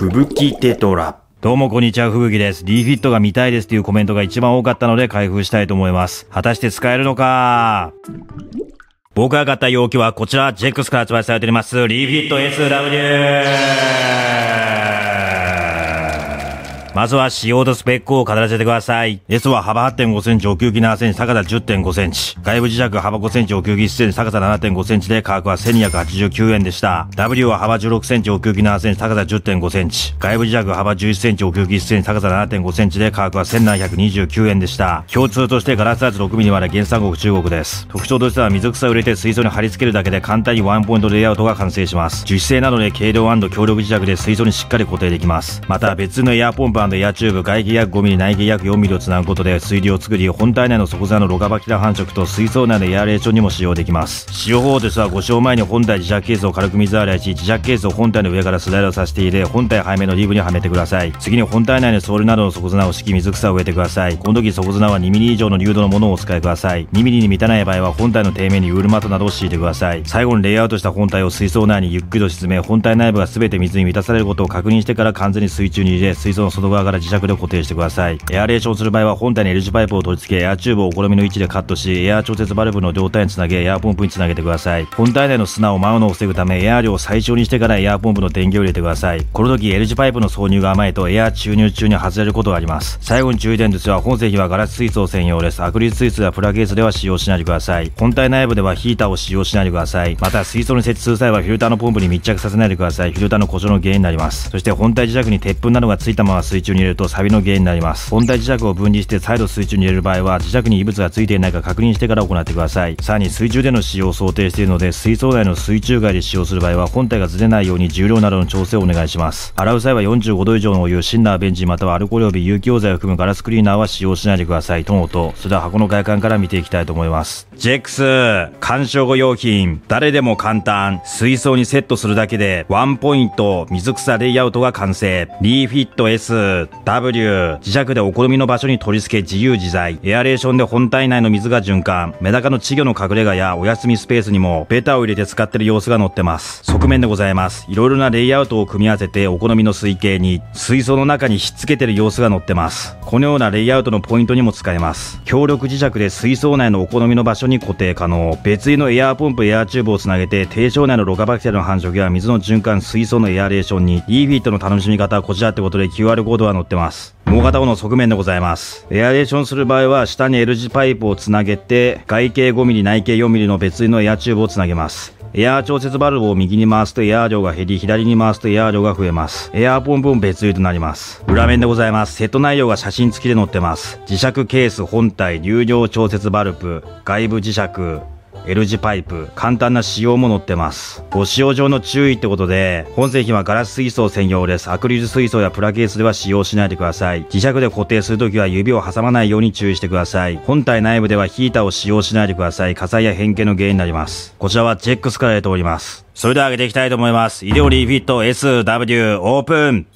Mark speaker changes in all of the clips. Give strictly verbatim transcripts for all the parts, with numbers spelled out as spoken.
Speaker 1: 吹雪テトラ。
Speaker 2: どうもこんにちは、吹雪です。リーフィットが見たいですというコメントが一番多かったので開封したいと思います。果たして使えるのか。僕が買った容器はこちら、ジェックスから発売されております、リーフィット エスダブリュー。まずは仕様とスペックを語らせてください。S は幅 はってんごセンチ、奥行きななセンチ、高さ じゅってんごセンチ。外部磁石幅ごセンチ、奥行きいっセンチ、高さ ななてんごセンチで価格はせんにひゃくはちじゅうきゅうえんでした。W は幅じゅうろくセンチ、奥行きななセンチ、高さ じゅってんごセンチ。外部磁石幅じゅういっセンチ、奥行きいっセンチ、高さ ななてんごセンチで価格はせんななひゃくにじゅうきゅうえんでした。共通としてガラスサイズろくミリまで原産国中国です。特徴としては水草を入れて水槽に貼り付けるだけで簡単にワンポイントレイアウトが完成します。樹脂製なので軽量&強力磁石で水槽にしっかり固定できます。また別のエアポンプ&エアチューブ、外径約ごミリ、内径約よんミリをつなぐことで水流を作り、本体内の底座のロカバキラ繁殖と水槽内のエアレーションにも使用できます。使用方法としては、ご使用前に本体磁石ケースを軽く水洗いし、磁石ケースを本体の上からスライドさせて入れ、本体背面のリブにはめてください。次に本体内のソールなどの底綱を敷き、水草を植えてください。この時底綱はにミリ以上の流度のものをお使いください。にミリに満たない場合は本体の底面にウールマットなどを敷いてください。最後にレイアウトした本体を水槽内にゆっくりと沈め、本体内部が全て水に満たされることを確認してから完全に水中に入れ、水槽の外側から磁石で固定してください。エアレーションする場合は本体に L 字パイプを取り付け、エアチューブをお好みの位置でカットし、エア調節バルブの両端につなげ、エアポンプにつなげてください。本体内の砂を舞うのを防ぐため、エア量を最小にしてからエアポンプの電源を入れてください。この時 L 字パイプの挿入が甘いとエア注入中に外れることがあります。最後に注意点としては、本製品はガラス水槽専用です。アクリル水槽やプラケースでは使用しないでください。本体内部ではヒーターを使用しないでください。また水槽に設置する際はフィルターのポンプに密着させないでください。フィルターの故障の原因になります。そして本体磁石に鉄粉などがついたまま水中に入れると錆の原因になります。本体磁石を分離して再度水中に入れる場合は、磁石に異物がついていないか確認してから行ってください。さらに水中での使用を想定しているので、水槽内の水中外で使用する場合は本体がずれないように重量などの調整をお願いします。洗う際はよんじゅうごど以上のお湯、シンナーベンジンまたはアルコール及び有機溶剤を含むガラスクリーナーは使用しないでくださいとのこと。それでは箱の外観から見ていきたいと思います。ジェックス鑑賞後用品、誰でも簡単、水槽にセットするだけでワンポイント水草レイアウトが完成。リーフィット エスダブリュー、磁石でお好みの場所に取り付け自由自在、エアレーションで本体内の水が循環、メダカの稚魚の隠れ家やお休みスペースにもベタを入れて使ってる様子が載ってます。側面でございます。いろいろなレイアウトを組み合わせてお好みの水形に水槽の中にひっつけてる様子が載ってます。このようなレイアウトのポイントにも使えます。強力磁石で水槽内のお好みの場所に固定可能。別売のエアポンプ、エアチューブをつなげて低床内のロカバキテリの繁殖や水の循環、水槽のエアレーションに。リーフィットの楽しみ方はこちらってことで キューアール コードが載ってます。もう片方の側面でございます。エアレーションする場合は下に L 字パイプをつなげて、外径ごミリ、内径よんミリの別売のエアチューブをつなげます。エア調節バルブを右に回すとエア量が減り、左に回すとエア量が増えます。エアポンプも別売となります。裏面でございます。セット内容が写真付きで載ってます。磁石ケース、本体、流量調節バルブ、外部磁石、L 字パイプ、簡単な仕様も載ってます。ご使用上の注意ってことで、本製品はガラス水槽専用です。アクリル水槽やプラケースでは使用しないでください。磁石で固定するときは指を挟まないように注意してください。本体内部ではヒーターを使用しないでください。火災や変形の原因になります。こちらはジェックスから出ております。それでは上げていきたいと思います。イデオリーフィット エスダブリュー オープン。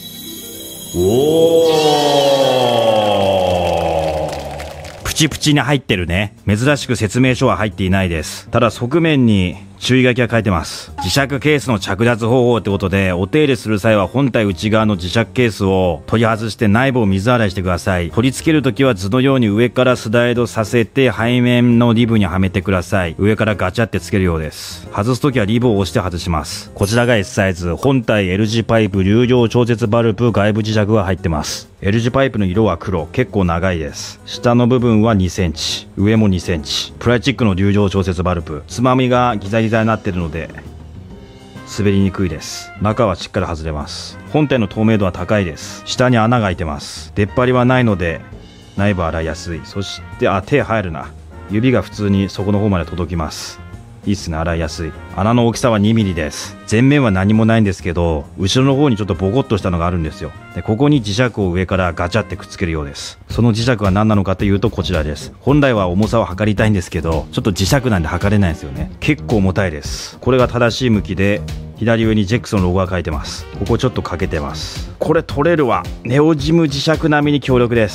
Speaker 2: おー、プチプチに入ってるね。珍しく説明書は入っていないです。ただ側面に注意書きが書いてます。磁石ケースの着脱方法ってことで、お手入れする際は本体内側の磁石ケースを取り外して内部を水洗いしてください。取り付けるときは図のように上からスライドさせて背面のリブにはめてください。上からガチャってつけるようです。外すときはリブを押して外します。こちらが S サイズ、本体 L 字パイプ、流量調節バルブ、外部磁石が入ってます。L 字パイプの色は黒、結構長いです。下の部分はにセンチ、上もにセンチ。プラスチックの流量調節バルブ、つまみがギザギザになってるので滑りにくいです。中はしっかり外れます。本体の透明度は高いです。下に穴が開いてます。出っ張りはないので内部洗いやすい。そしてあ手入るな。指が普通に底の方まで届きます。いいっすね、洗いやすい。穴の大きさはにミリです。前面は何もないんですけど、後ろの方にちょっとボコッとしたのがあるんですよ。で、ここに磁石を上からガチャってくっつけるようです。その磁石は何なのかというとこちらです。本来は重さを測りたいんですけど、ちょっと磁石なんで測れないんですよね。結構重たいです。これが正しい向きで、左上にジェックスのロゴが書いてます。ここちょっと欠けてます。これ取れるわ。ネオジム磁石並みに強力です。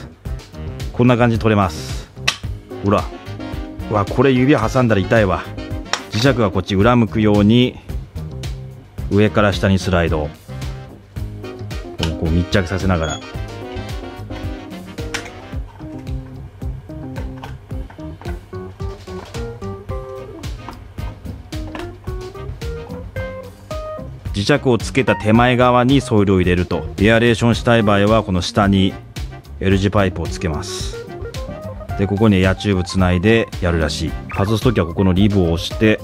Speaker 2: こんな感じで取れます。ほら。うわ、これ指挟んだら痛いわ。磁石がこっち裏向くように上から下にスライド。 こう密着させながら。磁石をつけた手前側にソイルを入れると、エアレーションしたい場合はこの下に L 字パイプをつけます。でここにエアチューブつないでやるらしい。外すときはここのリブを押して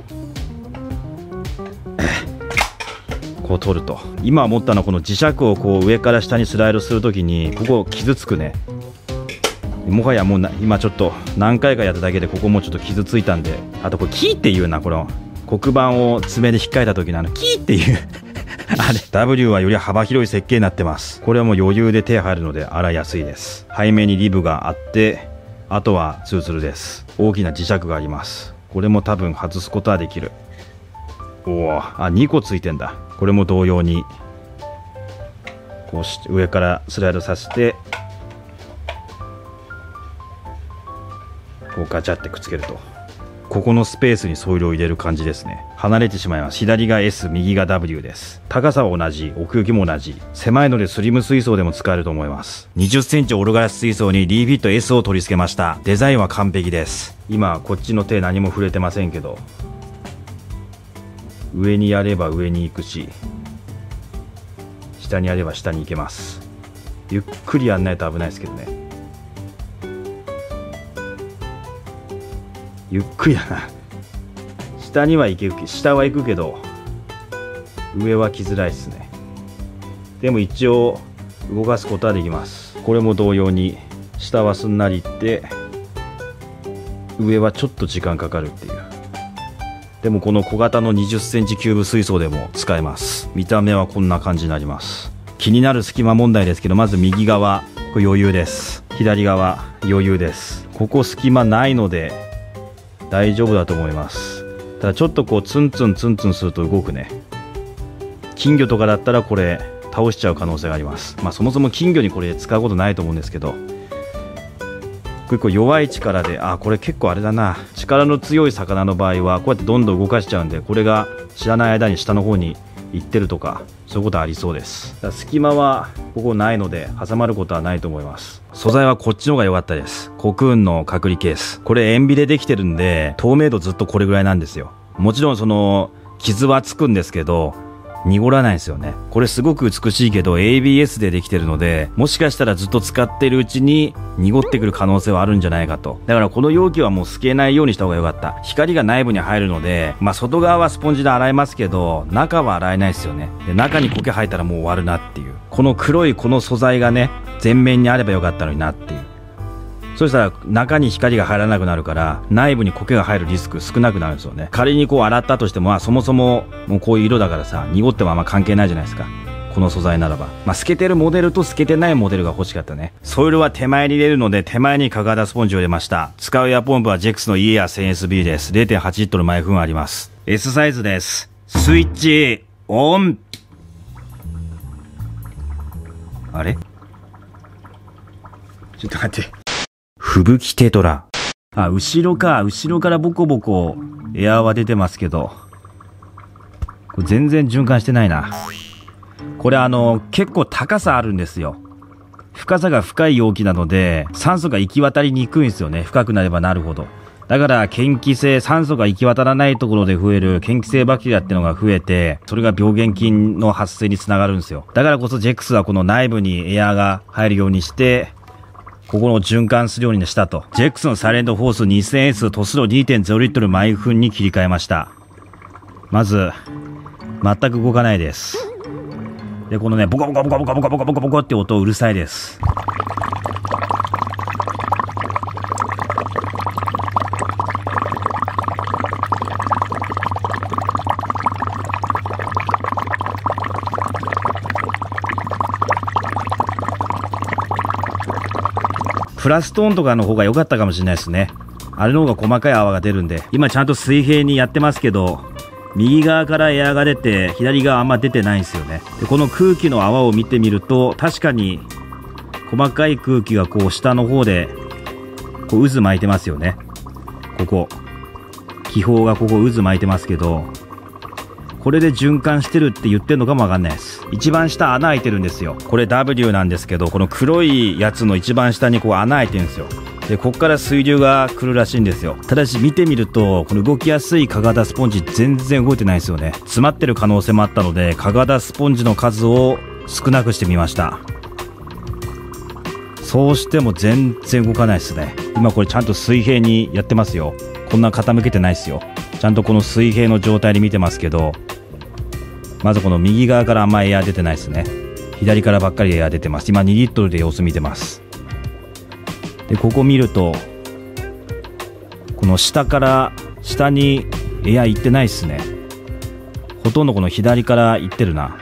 Speaker 2: こう取ると。今思ったのはこの磁石をこう上から下にスライドするときにここ傷つくね。もはやもうな今ちょっと何回かやっただけでここもちょっと傷ついたんで、あとこれキーっていうな、この黒板を爪で引っかいた時のあのキーっていうあれ ダブリュー はより幅広い設計になってます。これはもう余裕で手入るので洗いやすいです。背面にリブがあってあとはツルツルです。大きな磁石があります。これも多分外すことはできる。おお、あにこついてんだ。これも同様にこうして上からスライドさせてこうガチャってくっつけると、ここのスペースにソイルを入れる感じですね。離れてしまいます。左が エス、右が ダブリュー です。高さは同じ、奥行きも同じ。狭いのでスリム水槽でも使えると思います。にじゅっセンチオールガラス水槽にリーフィット エス を取り付けました。デザインは完璧です。今こっちの手何も触れてませんけど、上にやれば上に行くし、下にやれば下に行けます。ゆっくりやんないと危ないですけどね。ゆっくりだな。下には行く、下は行くけど上は来づらいですね。でも一応動かすことはできます。これも同様に下はすんなりいって上はちょっと時間かかるっていう。でもこの小型のにじゅっセンチキューブ水槽でも使えます。見た目はこんな感じになります。気になる隙間問題ですけど、まず右側これ余裕です。左側余裕です。ここ隙間ないので大丈夫だと思います。ただちょっとこうツンツンツンツンすると動くね。金魚とかだったらこれ倒しちゃう可能性があります。まあそもそも金魚にこれ使うことないと思うんですけど、結構弱い力で、あこれ結構あれだな、力の強い魚の場合はこうやってどんどん動かしちゃうんで、これが知らない間に下の方に行ってるとかそういうことはありそうです。だから隙間はここないので挟まることはないと思います。素材はこっちの方が良かったです。コクーンの隔離ケース、これ塩ビでできてるんで透明度ずっとこれぐらいなんですよ。もちろんその傷はつくんですけど濁らないですよね。これすごく美しいけど エービーエス でできてるので、もしかしたらずっと使ってるうちに濁ってくる可能性はあるんじゃないかと。だからこの容器はもう透けないようにした方が良かった。光が内部に入るので、まあ外側はスポンジで洗えますけど中は洗えないですよね。で中に苔入ったらもう終わるなっていう。この黒いこの素材がね全面にあればよかったのになっていう。そしたら中に光が入らなくなるから内部に苔が入るリスク少なくなるんですよね。仮にこう洗ったとしても、まあ、そもそももうこういう色だからさ濁ってもあんま関係ないじゃないですか。この素材ならば、まあ、透けてるモデルと透けてないモデルが欲しかったね。ソイルは手前に入れるので手前に角肌スポンジを入れました。使うエアポンプはジェックスの イーエーアールせんエスビー です。 れいてんはち リットル毎分あります。 S サイズです。スイッチオン。あれちょっと待って、吹雪テトラ。あ、後ろか。後ろからボコボコエアーは出てますけど、これ全然循環してないな。これあの、結構高さあるんですよ。深さが深い容器なので、酸素が行き渡りにくいんですよね。深くなればなるほど。だから、嫌気性、酸素が行き渡らないところで増える嫌気性バクテリアってのが増えて、それが病原菌の発生につながるんですよ。だからこそジェックスはこの内部にエアーが入るようにして、ここの循環するようにしたと。ジェックスのサイレントフォース にせんエス トスロ にてんゼロ リットル毎分に切り替えました。まず、全く動かないです。で、このね、ボコボコボコボコボコボコボコボコって音うるさいです。プラストーンとかの方が良かったかもしれないですね。あれの方が細かい泡が出るんで。今ちゃんと水平にやってますけど、右側からエアが出て左側あんま出てないんですよね。でこの空気の泡を見てみると、確かに細かい空気がこう下の方でこう渦巻いてますよね。ここ気泡がここ渦巻いてますけど、ここれで循環してるって言ってるのかもわかんないです。一番下穴開いてるんですよ。これ ダブリュー なんですけど、この黒いやつの一番下にこう穴開いてるんですよ。で、こっから水流が来るらしいんですよ。ただし見てみると、この動きやすい加賀田スポンジ全然動いてないですよね。詰まってる可能性もあったので、加賀田スポンジの数を少なくしてみました。そうしても全然動かないですね。今これちゃんと水平にやってますよ。こんな傾けてないですよ。ちゃんとこの水平の状態で見てますけど、まずこの右側からあんまエア出てないですね。左からばっかりエア出てます。今にリットルで様子見てます。で、ここ見ると、この下から下にエア行ってないですね。ほとんどこの左から行ってるな。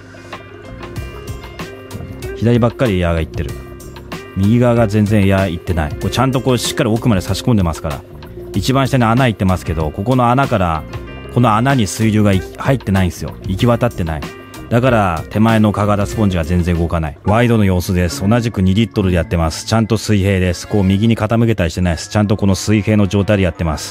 Speaker 2: 左ばっかりエアが行ってる。右側が全然エア行ってない。これちゃんとこうしっかり奥まで差し込んでますから。一番下に穴行ってますけど、ここの穴からこの穴に水流が入ってないんですよ。行き渡ってない。だから手前の加賀田スポンジが全然動かない。ワイドの様子です。同じくにリットルでやってます。ちゃんと水平です。こう右に傾けたりしてないです。ちゃんとこの水平の状態でやってます。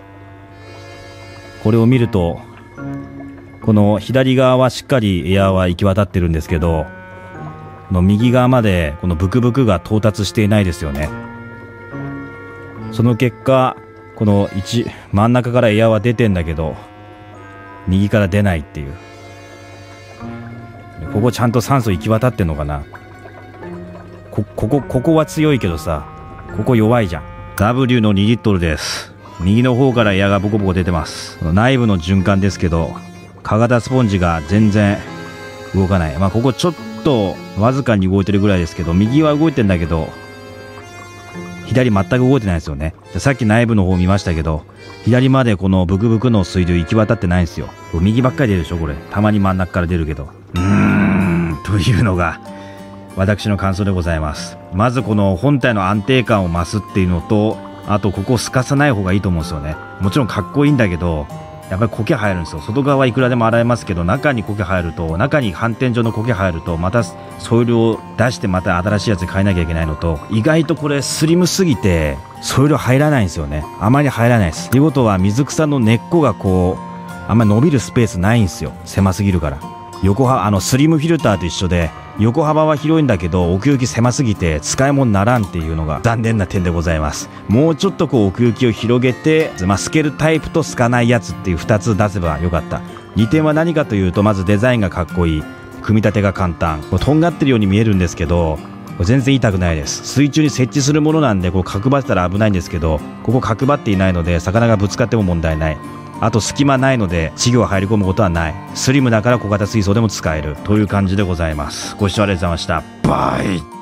Speaker 2: これを見ると、この左側はしっかりエアは行き渡ってるんですけど、の右側までこのブクブクが到達していないですよね。その結果、この一真ん中からエアは出てんだけど、右から出ないっていう。ここちゃんと酸素行き渡ってんのかな。こここここは強いけどさ、ここ弱いじゃん。 ダブリュー のにリットルです。右の方からエアがボコボコ出てます。内部の循環ですけど、加賀田スポンジが全然動かない。まあここちょっとわずかに動いてるぐらいですけど、右は動いてんだけど左全く動いてないですよね。さっき内部の方見ましたけど、左までこのブクブクの水流行き渡ってないんですよ。右ばっかり出るでしょこれ。たまに真ん中から出るけど、うーんというのが私の感想でございます。まずこの本体の安定感を増すっていうのと、あとここを透かさない方がいいと思うんですよね。もちろんかっこいいんだけど、やっぱり苔生えるんですよ。外側はいくらでも洗えますけど、中に苔生えると、中に反転状の苔生えると、またソイルを出してまた新しいやつに変えなきゃいけないのと、意外とこれスリムすぎてソイル入らないんですよね。あまり入らないです。ということは水草の根っこがこうあんまり伸びるスペースないんですよ。狭すぎるから。横幅あのスリムフィルターと一緒で、横幅は広いんだけど奥行き狭すぎて使い物にならんっていうのが残念な点でございます。もうちょっとこう奥行きを広げて、まあ、透けるタイプと透かないやつっていうふたつ出せばよかった。にてんは何かというと、まずデザインがかっこいい、組み立てが簡単。こうとんがってるように見えるんですけど、これ全然痛くないです。水中に設置するものなんで、こう角張ってたら危ないんですけど、ここ角張っていないので魚がぶつかっても問題ない。あと隙間ないので稚魚が入り込むことはない。スリムだから小型水槽でも使えるという感じでございます。ご視聴ありがとうございました。バイ。